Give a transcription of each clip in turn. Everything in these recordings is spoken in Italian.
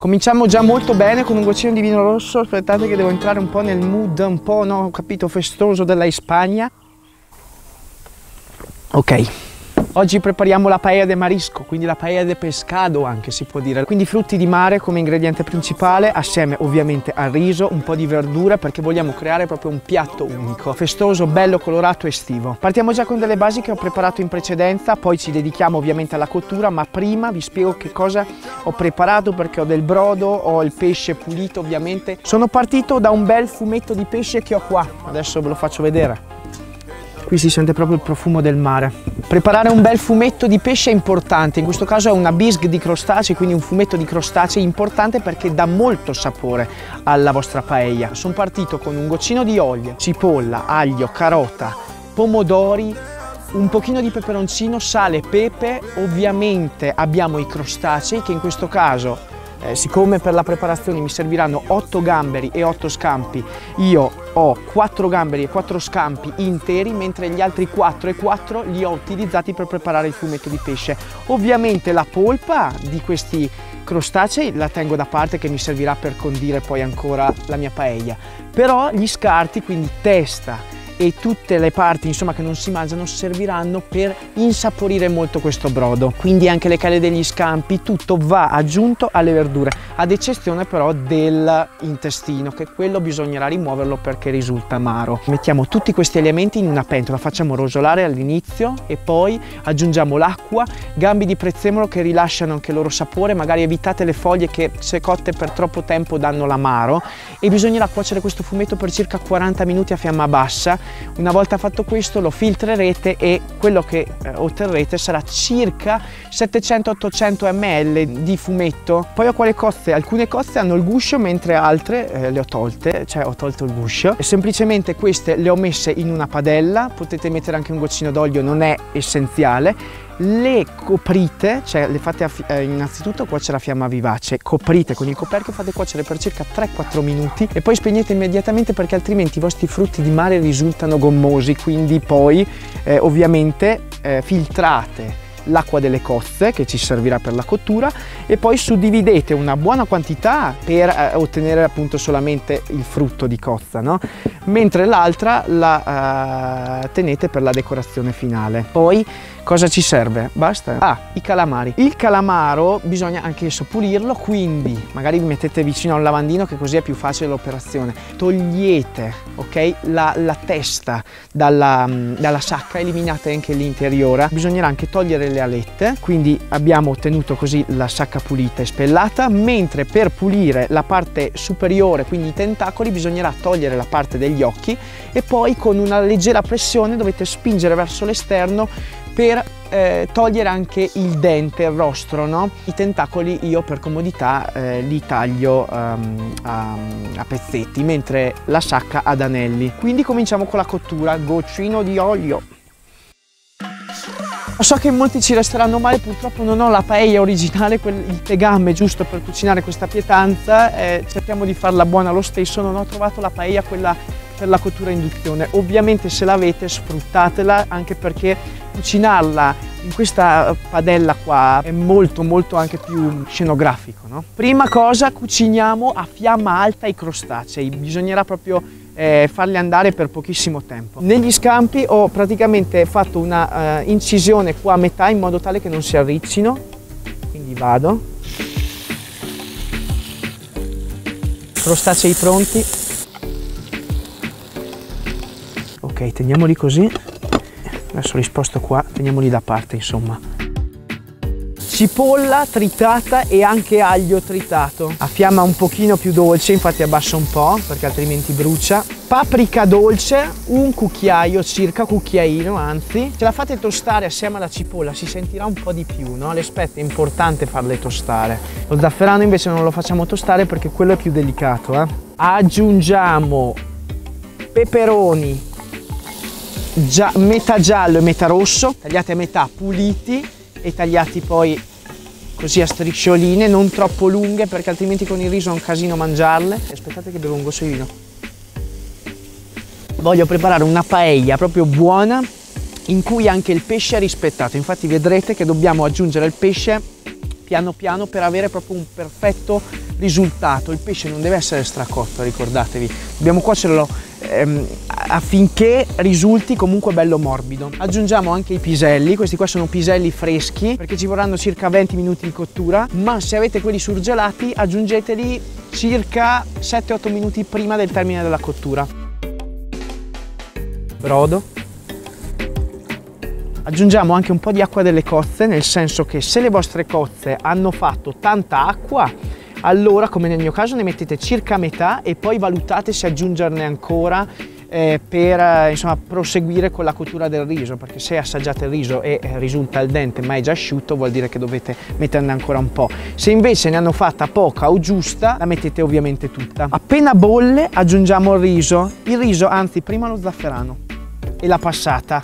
Cominciamo già molto bene con un goccino di vino rosso. Aspettate che devo entrare un po' nel mood, un po', no, ho capito, festoso della Spagna. Ok. Oggi prepariamo la paella de marisco, quindi la paella de pescado anche si può dire. Quindi frutti di mare come ingrediente principale, assieme ovviamente al riso, un po' di verdura perché vogliamo creare proprio un piatto unico, festoso, bello, colorato, estivo. Partiamo già con delle basi che ho preparato in precedenza, poi ci dedichiamo ovviamente alla cottura, ma prima vi spiego che cosa ho preparato perché ho del brodo, ho il pesce pulito ovviamente. Sono partito da un bel fumetto di pesce che ho qua, adesso ve lo faccio vedere. Qui si sente proprio il profumo del mare. Preparare un bel fumetto di pesce è importante, in questo caso è una bisque di crostacei, quindi un fumetto di crostacei importante perché dà molto sapore alla vostra paella. Sono partito con un goccino di olio, cipolla, aglio, carota, pomodori, un pochino di peperoncino, sale, pepe, ovviamente abbiamo i crostacei che in questo caso siccome per la preparazione mi serviranno 8 gamberi e 8 scampi, io ho 4 gamberi e 4 scampi interi, mentre gli altri 4 e 4 li ho utilizzati per preparare il fumetto di pesce. Ovviamente la polpa di questi crostacei la tengo da parte che mi servirà per condire poi ancora la mia paella, però gli scarti, quindi testa e tutte le parti insomma che non si mangiano serviranno per insaporire molto questo brodo, quindi anche le cale degli scampi, tutto va aggiunto alle verdure, ad eccezione però dell'intestino che quello bisognerà rimuoverlo perché risulta amaro. Mettiamo tutti questi elementi in una pentola, facciamo rosolare all'inizio e poi aggiungiamo l'acqua, gambi di prezzemolo che rilasciano anche il loro sapore, magari evitate le foglie che se cotte per troppo tempo danno l'amaro, e bisognerà cuocere questo fumetto per circa 40 minuti a fiamma bassa. Una volta fatto questo lo filtrerete e quello che otterrete sarà circa 700-800 ml di fumetto. Poi ho qua le cozze, alcune cozze hanno il guscio mentre altre le ho tolte, cioè ho tolto il guscio e semplicemente queste le ho messe in una padella, potete mettere anche un goccino d'olio, non è essenziale. Le coprite, cioè le fate innanzitutto cuocere a fiamma vivace, coprite con il coperchio, fate cuocere per circa 3-4 minuti e poi spegnete immediatamente perché altrimenti i vostri frutti di mare risultano gommosi, quindi poi ovviamente filtrate l'acqua delle cozze che ci servirà per la cottura e poi suddividete una buona quantità per ottenere appunto solamente il frutto di cozza, no? Mentre l'altra la tenete per la decorazione finale. Poi cosa ci serve? Basta? Ah, i calamari. Il calamaro bisogna anche esso pulirlo, quindi magari vi mettete vicino a un lavandino che così è più facile l'operazione. Togliete, ok, la testa dalla sacca, eliminate anche l'interiore. Bisognerà anche togliere le alette, quindi abbiamo ottenuto così la sacca pulita e spellata, mentre per pulire la parte superiore, quindi i tentacoli, bisognerà togliere la parte degli occhi e poi con una leggera pressione dovete spingere verso l'esterno per togliere anche il dente, il rostro, no? I tentacoli io per comodità li taglio a pezzetti, mentre la sacca ad anelli. Quindi cominciamo con la cottura, goccino di olio. So che molti ci resteranno male, purtroppo non ho la paella originale, il tegame giusto per cucinare questa pietanza, cerchiamo di farla buona lo stesso, non ho trovato la paella quella per la cottura a induzione. Ovviamente se l'avete sfruttatela, anche perché cucinarla in questa padella qua è molto anche più scenografico, no? Prima cosa cuciniamo a fiamma alta i crostacei, bisognerà proprio farli andare per pochissimo tempo. Negli scampi ho praticamente fatto una incisione qua a metà in modo tale che non si arriccino, quindi vado. Crostacei pronti. Ok, teniamoli così. Adesso li sposto qua, teniamoli da parte insomma. Cipolla tritata e anche aglio tritato a fiamma un pochino più dolce, infatti abbasso un po' perché altrimenti brucia. Paprika dolce, un cucchiaio circa, cucchiaino anzi. Se la fate tostare assieme alla cipolla si sentirà un po' di più, no? Le spezie è importante farle tostare. Lo zafferano invece non lo facciamo tostare perché quello è più delicato. Aggiungiamo peperoni metà giallo e metà rosso, tagliati a metà, puliti e tagliati poi così a striscioline, non troppo lunghe perché altrimenti con il riso è un casino mangiarle. Aspettate che bevo un goccio di vino. Voglio preparare una paella proprio buona in cui anche il pesce è rispettato, infatti vedrete che dobbiamo aggiungere il pesce piano piano per avere proprio un perfetto risultato. Il pesce non deve essere stracotto, ricordatevi, dobbiamo cuocerlo affinché risulti comunque bello morbido. Aggiungiamo anche i piselli, questi qua sono piselli freschi perché ci vorranno circa 20 minuti di cottura, ma se avete quelli surgelati aggiungeteli circa 7-8 minuti prima del termine della cottura. Brodo. Aggiungiamo anche un po' di acqua delle cozze, nel senso che se le vostre cozze hanno fatto tanta acqua, allora, come nel mio caso, ne mettete circa metà e poi valutate se aggiungerne ancora per insomma, proseguire con la cottura del riso, perché se assaggiate il riso e risulta al dente ma è già asciutto, vuol dire che dovete metterne ancora un po'. Se invece ne hanno fatta poca o giusta, la mettete ovviamente tutta. Appena bolle aggiungiamo il riso, anzi prima lo zafferano e la passata.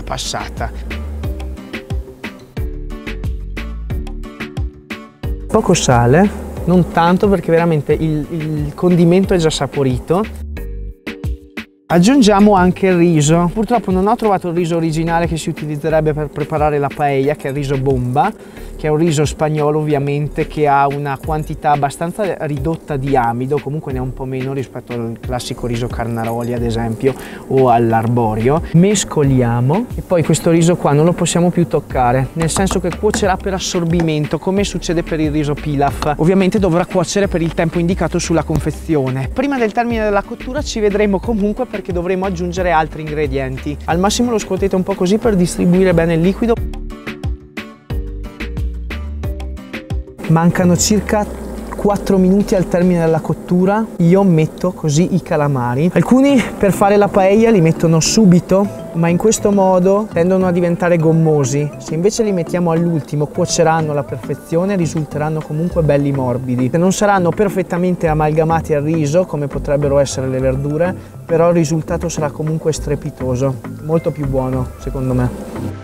Poco sale. Non tanto perché veramente il condimento è già saporito. Aggiungiamo anche il riso. Purtroppo non ho trovato il riso originale che si utilizzerebbe per preparare la paella, che è il riso bomba, che è un riso spagnolo ovviamente che ha una quantità abbastanza ridotta di amido, comunque ne ha un po' meno rispetto al classico riso Carnaroli ad esempio o all'arborio. Mescoliamo e poi questo riso qua non lo possiamo più toccare, nel senso che cuocerà per assorbimento come succede per il riso pilaf. Ovviamente dovrà cuocere per il tempo indicato sulla confezione. Prima del termine della cottura ci vedremo comunque perché dovremo aggiungere altri ingredienti. Al massimo lo scuotete un po' così per distribuire bene il liquido. Mancano circa 4 minuti al termine della cottura, io metto così i calamari. Alcuni per fare la paella li mettono subito, ma in questo modo tendono a diventare gommosi. Se invece li mettiamo all'ultimo, cuoceranno alla perfezione e risulteranno comunque belli morbidi. Non saranno perfettamente amalgamati al riso, come potrebbero essere le verdure, però il risultato sarà comunque strepitoso, molto più buono secondo me.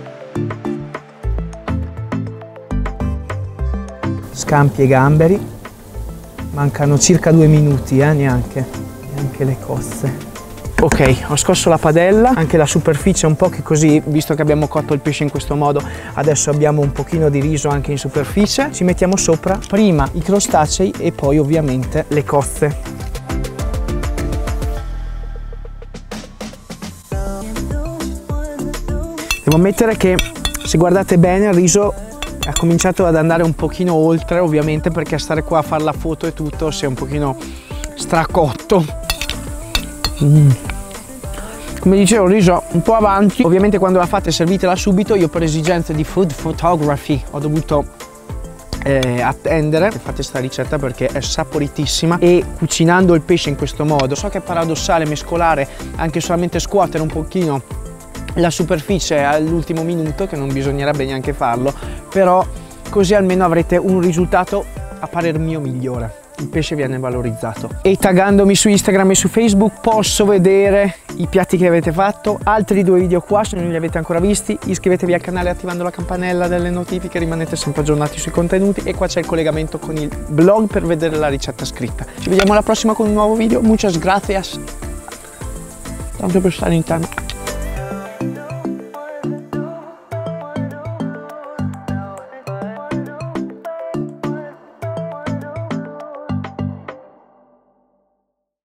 Scampi e gamberi, mancano circa 2 minuti, neanche le cozze. Ok, ho scosso la padella, anche la superficie un po' che così, visto che abbiamo cotto il pesce in questo modo, adesso abbiamo un pochino di riso anche in superficie. Ci mettiamo sopra prima i crostacei e poi ovviamente le cozze. Devo ammettere che se guardate bene il riso ha cominciato ad andare un pochino oltre, ovviamente perché stare qua a fare la foto e tutto si è un pochino stracotto. Come dicevo, il riso un po' avanti. Ovviamente quando la fate servitela subito. Io per esigenze di food photography ho dovuto attendere. Fate sta ricetta perché è saporitissima e cucinando il pesce in questo modo, so che è paradossale mescolare, anche solamente scuotere un pochino la superficie all'ultimo minuto, che non bisognerebbe neanche farlo, però così almeno avrete un risultato a parer mio migliore. Il pesce viene valorizzato. E taggandomi su Instagram e su Facebook posso vedere i piatti che avete fatto. Altri 2 video qua, se non li avete ancora visti, iscrivetevi al canale attivando la campanella delle notifiche, rimanete sempre aggiornati sui contenuti, e qua c'è il collegamento con il blog per vedere la ricetta scritta. Ci vediamo alla prossima con un nuovo video. Muchas gracias tanto per stare in tempo.